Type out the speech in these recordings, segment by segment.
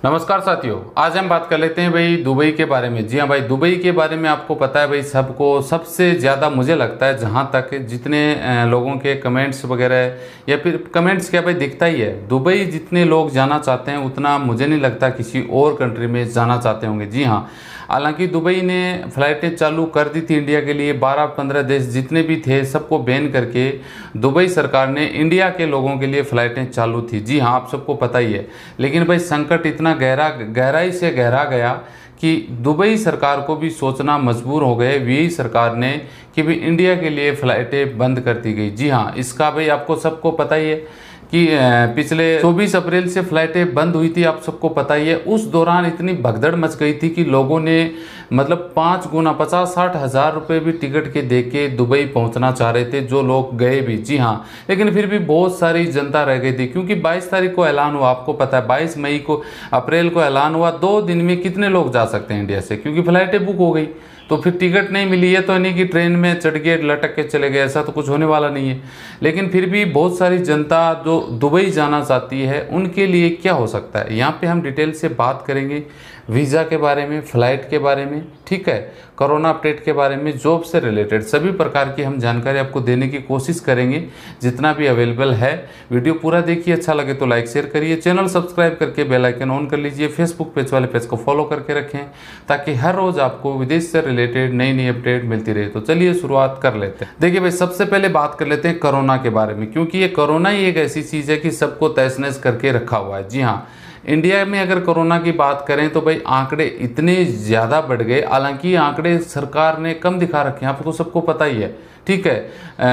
नमस्कार साथियों, आज हम बात कर लेते हैं भाई दुबई के बारे में। जी हाँ भाई, दुबई के बारे में आपको पता है भाई, सबको सबसे ज़्यादा मुझे लगता है, जहाँ तक जितने लोगों के कमेंट्स वगैरह या फिर कमेंट्स क्या भाई दिखता ही है, दुबई जितने लोग जाना चाहते हैं उतना मुझे नहीं लगता किसी और कंट्री में जाना चाहते होंगे। जी हाँ, हालांकि दुबई ने फ़्लाइटें चालू कर दी थी इंडिया के लिए। 12-15 देश जितने भी थे सबको बैन करके दुबई सरकार ने इंडिया के लोगों के लिए फ़्लाइटें चालू थी। जी हाँ, आप सबको पता ही है। लेकिन भाई संकट इतना गहराई से गहरा गया कि दुबई सरकार को भी सोचना मजबूर हो गए वी सरकार ने कि भाई इंडिया के लिए फ़्लाइटें बंद कर दी गई। जी हाँ, इसका भाई आपको सबको पता ही है कि पिछले 24 अप्रैल से फ़्लाइटें बंद हुई थी, आप सबको पता ही है। उस दौरान इतनी भगदड़ मच गई थी कि लोगों ने मतलब 5 गुना 50-60 हज़ार रुपये भी टिकट के दे के दुबई पहुंचना चाह रहे थे, जो लोग गए भी। जी हाँ, लेकिन फिर भी बहुत सारी जनता रह गई थी, क्योंकि 22 तारीख को ऐलान हुआ, आपको पता है 22 मई को अप्रैल को ऐलान हुआ। 2 दिन में कितने लोग जा सकते हैं इंडिया से, क्योंकि फ़्लाइटें बुक हो गई। तो फिर टिकट नहीं मिली है तो नहीं कि ट्रेन में चढ़ के लटक के चले गए, ऐसा तो कुछ होने वाला नहीं है। लेकिन फिर भी बहुत सारी जनता जो दुबई जाना चाहती है उनके लिए क्या हो सकता है, यहाँ पे हम डिटेल से बात करेंगे। वीज़ा के बारे में, फ़्लाइट के बारे में, ठीक है, कोरोना अपडेट के बारे में, जॉब से रिलेटेड सभी प्रकार की हम जानकारी आपको देने की कोशिश करेंगे जितना भी अवेलेबल है। वीडियो पूरा देखिए, अच्छा लगे तो लाइक शेयर करिए, चैनल सब्सक्राइब करके बेल आइकन ऑन कर लीजिए, फेसबुक पेज वाले पेज को फॉलो करके रखें ताकि हर रोज़ आपको विदेश से रिलेटेड नई नई अपडेट मिलती रहे। तो चलिए शुरुआत कर लेते हैं। देखिए भाई, सबसे पहले बात कर लेते हैं कोरोना के बारे में, क्योंकि ये कोरोना ही एक ऐसी चीज़ है कि सबको तहस नहस करके रखा हुआ है। जी हाँ, इंडिया में अगर कोरोना की बात करें तो भाई आंकड़े इतने ज़्यादा बढ़ गए। हालांकि आंकड़े सरकार ने कम दिखा रखे हैं, आपको सबको पता ही है, ठीक है।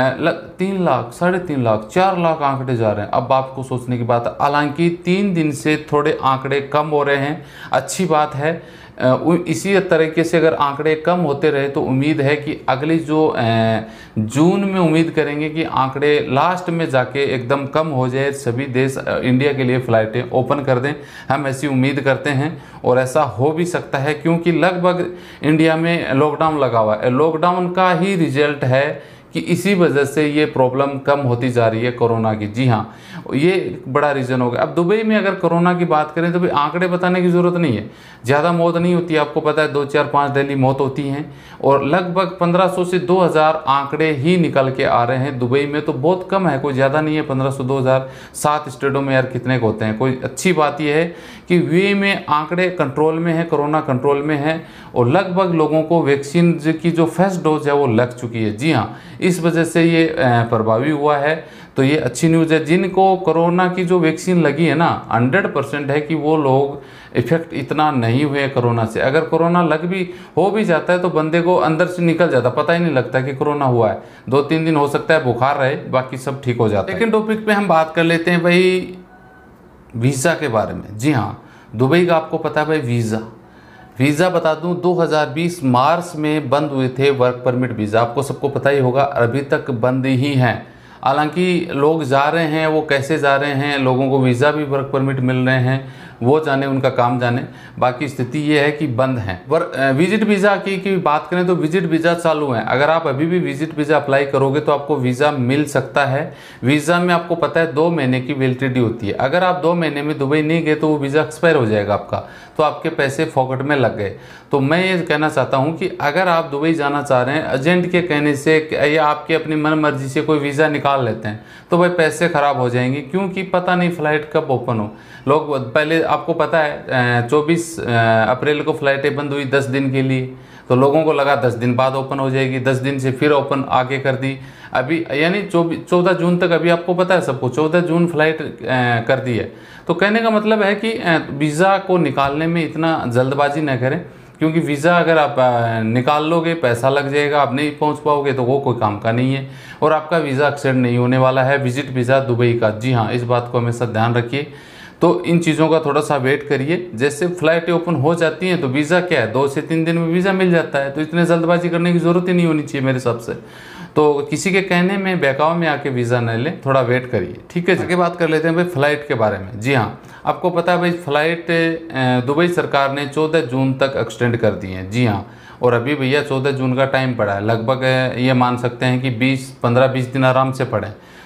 3 लाख, 3.5 लाख, 4 लाख आंकड़े जा रहे हैं। अब आपको सोचने की बात है, हालांकि 3 दिन से थोड़े आंकड़े कम हो रहे हैं, अच्छी बात है। इसी तरीके से अगर आंकड़े कम होते रहे तो उम्मीद है कि अगली जो जून में उम्मीद करेंगे कि आंकड़े लास्ट में जाके एकदम कम हो जाए, सभी देश इंडिया के लिए फ़्लाइटें ओपन कर दें। हम ऐसी उम्मीद करते हैं और ऐसा हो भी सकता है, क्योंकि लगभग इंडिया में लॉकडाउन लगा हुआ है। लॉकडाउन का ही रिजल्ट है कि इसी वजह से ये प्रॉब्लम कम होती जा रही है कोरोना की। जी हाँ, ये बड़ा रीज़न हो गया। अब दुबई में अगर कोरोना की बात करें तो भाई आंकड़े बताने की ज़रूरत नहीं है, ज़्यादा मौत नहीं होती है, आपको पता है 2, 4, 5 डेली मौत होती हैं और लगभग 1500 से 2000 आंकड़े ही निकल के आ रहे हैं दुबई में। तो बहुत कम है, कोई ज़्यादा नहीं है। 1500 2000 7 स्टेटों में यार कितने को होते हैं। कोई अच्छी बात यह है कि वे में आंकड़े कंट्रोल में है, कोरोना कंट्रोल में है और लगभग लोगों को वैक्सीन की जो फर्स्ट डोज है वो लग चुकी है। जी हाँ, इस वजह से ये प्रभावी हुआ है, तो ये अच्छी न्यूज़ है। जिनको कोरोना की जो वैक्सीन लगी है ना, 100% है कि वो लोग इफेक्ट इतना नहीं हुए कोरोना से। अगर कोरोना लग भी हो भी जाता है तो बंदे को अंदर से निकल जाता, पता ही नहीं लगता कि कोरोना हुआ है। 2-3 दिन हो सकता है बुखार रहे, बाकी सब ठीक हो जाता है। सेकंड टॉपिक पे हम बात कर लेते हैं भाई वीज़ा के बारे में। जी हाँ, दुबई का आपको पता है भाई, वीज़ा बता दूं 2020 मार्च में बंद हुए थे वर्क परमिट वीज़ा, आपको सबको पता ही होगा, अभी तक बंद ही हैं। हालांकि लोग जा रहे हैं, वो कैसे जा रहे हैं, लोगों को वीज़ा भी वर्क परमिट मिल रहे हैं, वो जाने, उनका काम जाने। बाकी स्थिति ये है कि बंद हैं। विजिट वीज़ा की बात करें तो विजिट वीज़ा चालू हैं। अगर आप अभी भी विजिट वीज़ा अप्लाई करोगे तो आपको वीज़ा मिल सकता है। वीज़ा में आपको पता है 2 महीने की वैलिडिटी होती है। अगर आप 2 महीने में दुबई नहीं गए तो वो वीज़ा एक्सपायर हो जाएगा आपका, तो आपके पैसे फोकट में लग गए। तो मैं ये कहना चाहता हूँ कि अगर आप दुबई जाना चाह रहे हैं, एजेंट के कहने से या आपके अपनी मन मर्जी से कोई वीज़ा निकाल लेते हैं तो भाई पैसे ख़राब हो जाएंगे, क्योंकि पता नहीं फ़्लाइट कब ओपन हो। लोग पहले, आपको पता है 24 अप्रैल को फ़्लाइटें बंद हुई 10 दिन के लिए, तो लोगों को लगा 10 दिन बाद ओपन हो जाएगी, 10 दिन से फिर ओपन आगे कर दी। अभी यानी 14 जून तक, अभी आपको पता है सबको, 14 जून फ्लाइट कर दी है। तो कहने का मतलब है कि वीज़ा को निकालने में इतना जल्दबाजी न करें, क्योंकि वीज़ा अगर आप निकाल लोगे पैसा लग जाएगा, आप नहीं पहुंच पाओगे तो वो कोई काम का नहीं है और आपका वीज़ा एक्सेप्ट नहीं होने वाला है, विजिट वीज़ा दुबई का। जी हाँ, इस बात को हमेशा ध्यान रखिए। तो इन चीज़ों का थोड़ा सा वेट करिए। जैसे फ्लाइटें ओपन हो जाती हैं तो वीज़ा क्या है, 2 से 3 दिन में वीज़ा मिल जाता है, तो इतने जल्दबाजी करने की ज़रूरत ही नहीं होनी चाहिए मेरे हिसाब से। तो किसी के कहने में, बहकाव में आके वीज़ा न लें, थोड़ा वेट करिए, ठीक है। आगे बात कर लेते हैं भाई फ़्लाइट के बारे में। जी हाँ, आपको पता है भाई फ़्लाइट दुबई सरकार ने 14 जून तक एक्सटेंड कर दी है। जी हाँ, और अभी भैया 14 जून का टाइम पड़ा है, लगभग ये मान सकते हैं कि 15-20 दिन आराम से पड़े।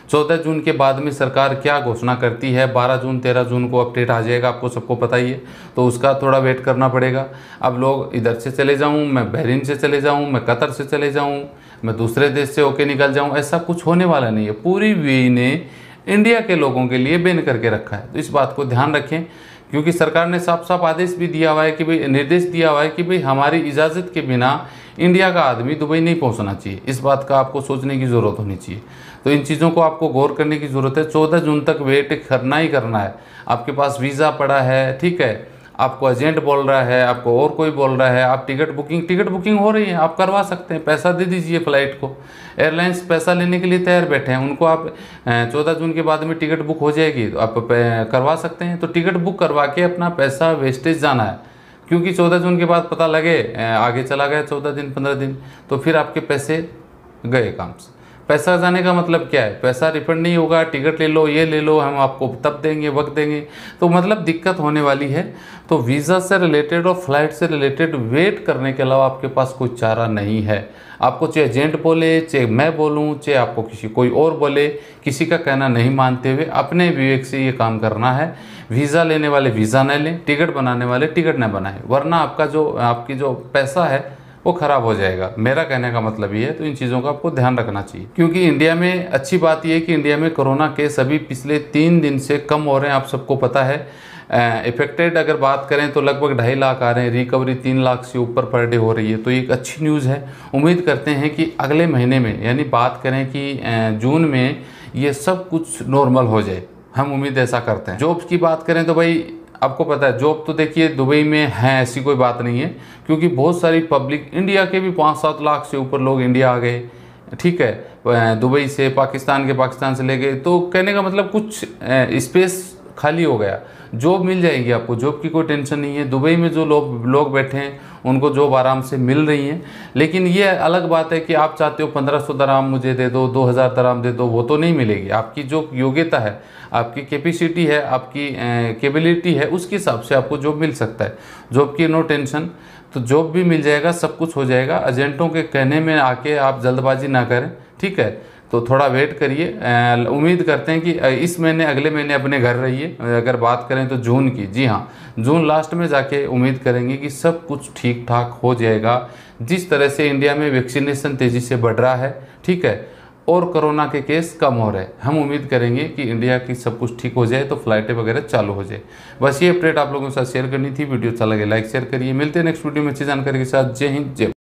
14 जून के बाद में सरकार क्या घोषणा करती है, 12 जून 13 जून को अपडेट आ जाएगा, आपको सबको पता ही है। तो उसका थोड़ा वेट करना पड़ेगा। अब लोग इधर से चले जाऊँ, मैं बहरीन से चले जाऊँ, मैं कतर से चले जाऊँ, मैं दूसरे देश से होके निकल जाऊँ, ऐसा कुछ होने वाला नहीं है। पूरी यूएई ने इंडिया के लोगों के लिए बैन करके रखा है। तो इस बात को ध्यान रखें, क्योंकि सरकार ने साफ साफ आदेश भी दिया हुआ है कि भाई, निर्देश दिया हुआ है कि भाई हमारी इजाज़त के बिना इंडिया का आदमी दुबई नहीं पहुंचना चाहिए। इस बात का आपको सोचने की ज़रूरत होनी चाहिए। तो इन चीज़ों को आपको गौर करने की ज़रूरत है। 14 जून तक वेट करना ही करना है। आपके पास वीज़ा पड़ा है, ठीक है, आपको एजेंट बोल रहा है, आपको और कोई बोल रहा है, आप टिकट बुकिंग हो रही है, आप करवा सकते हैं, पैसा दे दीजिए फ्लाइट को। एयरलाइंस पैसा लेने के लिए तैयार बैठे हैं, उनको आप 14 जून के बाद में टिकट बुक हो जाएगी तो आप करवा सकते हैं। तो टिकट बुक करवा के अपना पैसा वेस्टेज जाना है, क्योंकि 14 जून के बाद पता लगे आगे चला गया 14 दिन 15 दिन, तो फिर आपके पैसे गए काम से। पैसा जाने का मतलब क्या है, पैसा रिफंड नहीं होगा, टिकट ले लो, ये ले लो, हम आपको तब देंगे, वक्त देंगे, तो मतलब दिक्कत होने वाली है। तो वीज़ा से रिलेटेड और फ्लाइट से रिलेटेड वेट करने के अलावा आपके पास कोई चारा नहीं है। आपको चाहे एजेंट बोले, चाहे मैं बोलूँ, चाहे आपको कोई और बोले, किसी का कहना नहीं मानते हुए अपने विवेक से ये काम करना है। वीज़ा लेने वाले वीज़ा न लें, टिकट बनाने वाले टिकट न बनाएं, वरना आपकी जो पैसा है वो ख़राब हो जाएगा। मेरा कहने का मतलब ये है। तो इन चीज़ों का आपको ध्यान रखना चाहिए, क्योंकि इंडिया में अच्छी बात यह है कि इंडिया में कोरोना केस अभी पिछले 3 दिन से कम हो रहे हैं, आप सबको पता है। इफेक्टेड अगर बात करें तो लगभग 2.5 लाख आ रहे हैं, रिकवरी 3 लाख से ऊपर पर डे हो रही है। तो एक अच्छी न्यूज़ है। उम्मीद करते हैं कि अगले महीने में, यानी बात करें कि जून में, ये सब कुछ नॉर्मल हो जाए। हम उम्मीद ऐसा करते हैं। जॉब्स की बात करें तो भाई आपको पता है, जॉब तो देखिए दुबई में है, ऐसी कोई बात नहीं है, क्योंकि बहुत सारी पब्लिक, इंडिया के भी 5-7 लाख से ऊपर लोग इंडिया आ गए, ठीक है, दुबई से, पाकिस्तान से ले गए। तो कहने का मतलब कुछ स्पेस खाली हो गया, जॉब मिल जाएगी आपको, जॉब की कोई टेंशन नहीं है। दुबई में जो लोग बैठे हैं उनको जॉब आराम से मिल रही हैं। लेकिन ये अलग बात है कि आप चाहते हो 1500 दराम मुझे दे दो, 2000 दराम दे दो, वो तो नहीं मिलेगी। आपकी जो योग्यता है, आपकी कैपेसिटी है, आपकी कैपेबिलिटी है, उसके हिसाब से आपको जॉब मिल सकता है। जॉब की नो टेंशन, तो जॉब भी मिल जाएगा, सब कुछ हो जाएगा। एजेंटों के कहने में आके आप जल्दबाजी ना करें, ठीक है। तो थोड़ा वेट करिए। उम्मीद करते हैं कि इस महीने, अगले महीने अपने घर रहिए। अगर बात करें तो जून की, जी हाँ, जून लास्ट में जाके उम्मीद करेंगे कि सब कुछ ठीक ठाक हो जाएगा। जिस तरह से इंडिया में वैक्सीनेशन तेज़ी से बढ़ रहा है, ठीक है, और कोरोना के केस कम हो रहे हैं, हम उम्मीद करेंगे कि इंडिया की सब कुछ ठीक हो जाए, तो फ्लाइटें वगैरह चालू हो जाए। बस ये अपडेट आप लोगों के साथ शेयर करनी थी। वीडियो अच्छा लगे लाइक शेयर करिए। मिलते हैं नेक्स्ट वीडियो में अच्छी जानकारी के साथ। जय हिंद, जय भारत।